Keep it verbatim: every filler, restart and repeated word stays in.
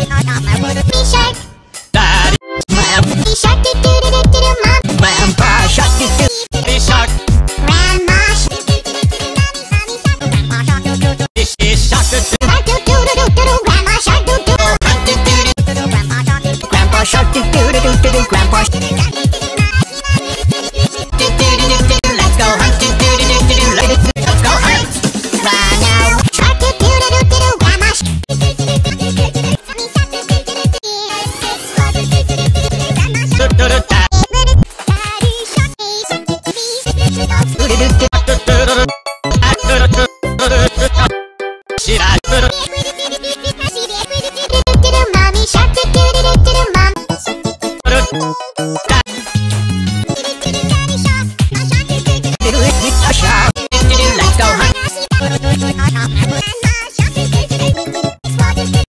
Me shark. Daddy. Me shark do do do do do do mom. Grandpa shark do do. Me shark. Grandma shark. Grandma shark do do do. This is shark do do. Shark do do do do do. Grandma shark do do. Do do do do. Grandma shark do do. Grandpa shark do do do do do. Grandpa.